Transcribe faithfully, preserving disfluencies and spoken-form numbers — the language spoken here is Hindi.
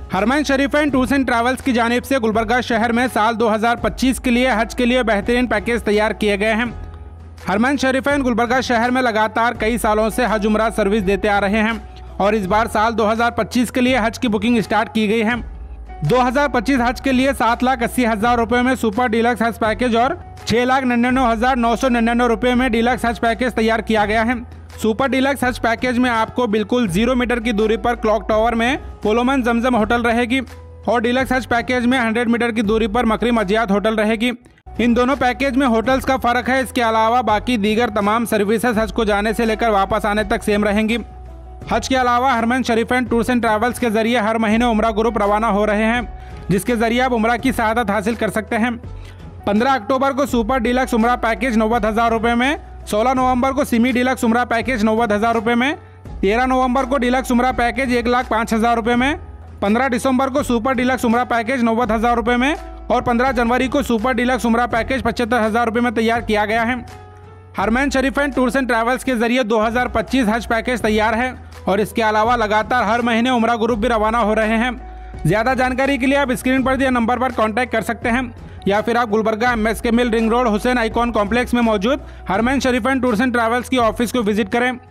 हरमैन शरीफैन टूर्स एंड ट्रैवल्स की जानिब से गुलबर्गा शहर में साल दो हज़ार पच्चीस के लिए हज के लिए बेहतरीन पैकेज तैयार किए गए हैं। हरमैन शरीफैन गुलबर्गा शहर में लगातार कई सालों से हज उम्रा सर्विस देते आ रहे हैं और इस बार साल दो हज़ार पच्चीस के लिए हज की बुकिंग स्टार्ट की गई है। दो हज़ार पच्चीस हज के लिए सात लाख अस्सी हजार रुपये में सुपर डीलक्स हज पैकेज और छह लाख निन्यानवे हजार नौ सौ निन्यानवे रुपये में डीलक्स हज पैकेज तैयार किया गया है। सुपर डीलक्स हज पैकेज में आपको बिल्कुल जीरो मीटर की दूरी पर क्लॉक टावर में पोलोमन जमजम होटल रहेगी और डीलक्स हज पैकेज में सौ मीटर की दूरी पर मकरी मजियात होटल रहेगी। इन दोनों पैकेज में होटल्स का फर्क है। इसके अलावा बाकी दीगर तमाम सर्विसेज हज को जाने से लेकर वापस आने तक सेम रहेंगी। हज के अलावा Haramain Sharifain tours and travels के जरिए हर महीने उम्रा ग्रुप रवाना हो रहे हैं, जिसके जरिए आप उम्रा की सआदत हासिल कर सकते हैं। पंद्रह अक्टूबर को सुपर डीलक्स उम्रा पैकेज नौबत हज़ार रुपये में, सोलह नवंबर को सिमी डीलक्स उम्रा पैकेज नौबत हज़ार रुपये में, तेरह नवंबर को डीलक्स उम्रा पैकेज एक लाख पाँच हज़ार रुपये में, पंद्रह दिसंबर को सुपर डीलक्स उम्रा पैकेज नौबत हज़ार रुपये में और पंद्रह जनवरी को सुपर डीलक्स उम्रा पैकेज पचहत्तर हज़ार रुपये में तैयार किया गया है। Haramain Sharifain tours and travels के जरिए दो हज़ार पच्चीस हज पैकेज तैयार है और इसके अलावा लगातार हर महीने उम्रा ग्रुप भी रवाना हो रहे हैं। ज़्यादा जानकारी के लिए आप स्क्रीन पर दिए नंबर पर कांटेक्ट कर सकते हैं या फिर आप Gulbarga M S K mill ring road Hussain icon complex में मौजूद Haramain Sharifain tours and travels की ऑफिस को विजिट करें।